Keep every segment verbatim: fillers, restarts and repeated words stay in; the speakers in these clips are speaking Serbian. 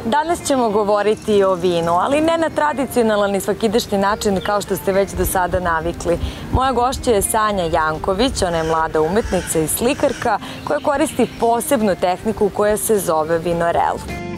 Danas ćemo govoriti o vinu, ali ne na tradicionalan i svakidašnji način kao što ste već do sada navikli. Moja gošća je Sanja Janković, ona je mlada umetnica i slikarka koja koristi posebnu tehniku koja se zove vinorel.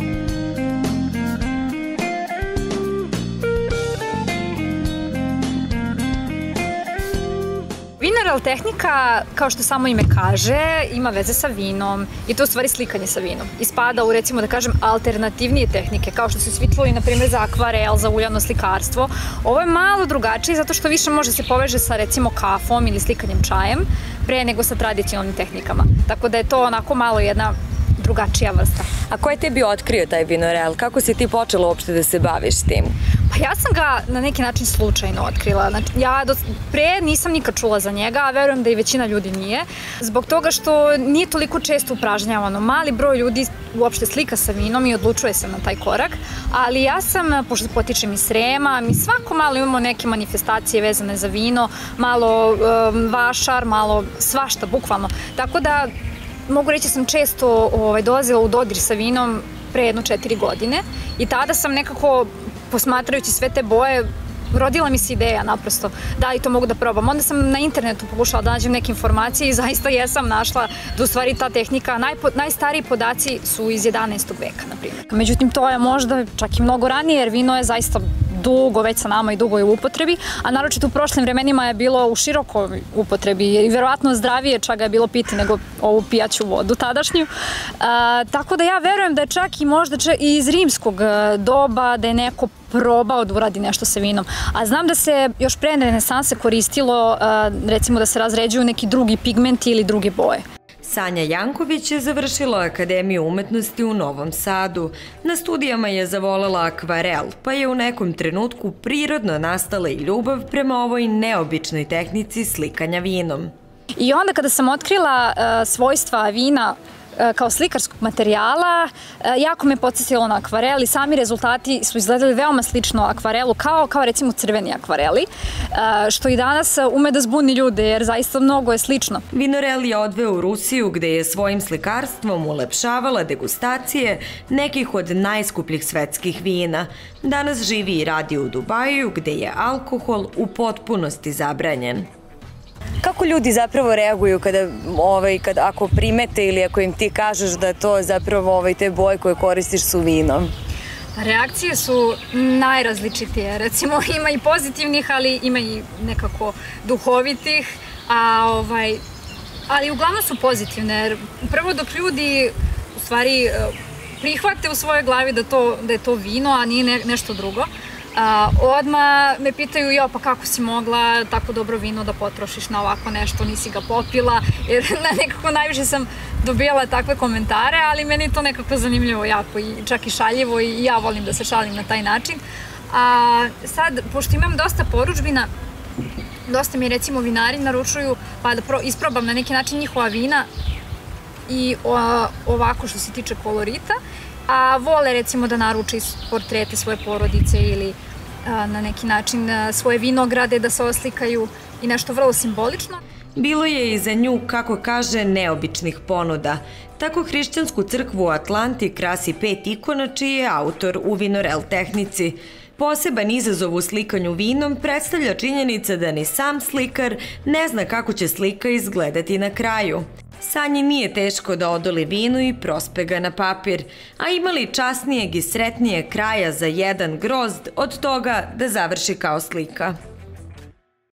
Vinorel tehnika, kao što samo ime kaže, ima veze sa vinom i to je u stvari slikanje sa vinom. I spada u, recimo da kažem, alternativnije tehnike, kao što su svi čuli, na primjer, za akvarel, za uljano slikarstvo. Ovo je malo drugačije zato što više može se poveže sa, recimo, kafom ili slikanjem čajem, pre nego sa tradicionalnim tehnikama. Tako da je to onako malo jedna drugačija vrsta. A ko je tebi otkrio taj vinorel? Kako si ti počela uopšte da se baviš tim? Pa ja sam ga na neki način slučajno otkrila. Ja pre nisam nikad čula za njega, a verujem da i većina ljudi nije, zbog toga što nije toliko često upražnjavano. Mali broj ljudi uopšte slika sa vinom i odlučuje se na taj korak, ali ja sam, pošto potičem iz Srema, mi svako malo imamo neke manifestacije vezane za vino, malo vašar, malo svašta, bukvalno. Tako da mogu reći da sam često dolazila u dodir sa vinom pre jedno četiri godine i tada sam nekako, posmatrajući sve te boje, rodila mi se ideja naprosto da li to mogu da probam. Onda sam na internetu pokušala da nađem neke informacije i zaista jesam našla da u stvari ta tehnika, najstariji podaci su iz jedanaestog veka, na primjer. Međutim, to je možda čak i mnogo ranije, jer vino je zaista dugo već sa nama i dugo je u upotrebi, a naročito u prošlim vremenima je bilo u širokoj upotrebi i verovatno zdravije čak ga je bilo piti nego ovu pijaću vodu tadašnju. Tako da ja verujem da je čak i možda i iz rimskog doba da je neko probao da uradi nešto sa vinom. A znam da se još pre renesanse koristilo, recimo da se razređuju neki drugi pigmenti ili druge boje. Sanja Janković je završila Akademiju umetnosti u Novom Sadu. Na studijama je zavolela akvarel, pa je u nekom trenutku prirodno nastala i ljubav prema ovoj neobičnoj tehnici slikanja vinom. I onda kada sam otkrila svojstva vina kao slikarskog materijala, jako me podsjetilo na akvarel i sami rezultati su izgledali veoma slično akvarelu, kao, kao recimo crveni akvareli, što i danas ume da zbuni ljude, jer zaista mnogo je slično. Vinorel je odveo u Rusiju, gde je svojim slikarstvom ulepšavala degustacije nekih od najskupljih svetskih vina. Danas živi i radi u Dubaju, gde je alkohol u potpunosti zabranjen. Kako ljudi zapravo reaguju kada, ovaj, kad, ako primete ili ako im ti kažeš da to zapravo ovaj, te boje koje koristiš su vinom? Reakcije su najrazličitije. Recimo ima i pozitivnih, ali ima i nekako duhovitih, a, ovaj, ali uglavnom su pozitivne. Jer prvo dok ljudi u stvari prihvate u svojoj glavi da, to, da je to vino, a nije ne, nešto drugo, A, odmah me pitaju, jo, pa kako si mogla tako dobro vino da potrošiš na ovako nešto, nisi ga popila, jer nekako najviše sam dobijala takve komentare, ali meni je to nekako zanimljivo jako i čak i šaljivo i ja volim da se šalim na taj način. A sad, pošto imam dosta poručbina, dosta mi recimo vinari naručuju, pa da isprobam na neki način njihova vina i ovako što se tiče kolorita, a vole recimo da naruče portrete svoje porodice ili na neki način svoje vinograde da se oslikaju i nešto vrlo simbolično. Bilo je i za nju, kako kaže, neobičnih ponuda. Tako hrišćansku crkvu u Atlanti krasi pet ikona čiji je autor u vinorel tehnici. Poseban izazov u slikanju vinom predstavlja činjenica da ni sam slikar ne zna kako će slika izgledati na kraju. Sanji nije teško da odoli vinu i prospe ga na papir, a ima li časnijeg i sretnijeg kraja za jedan grozd od toga da završi kao slika?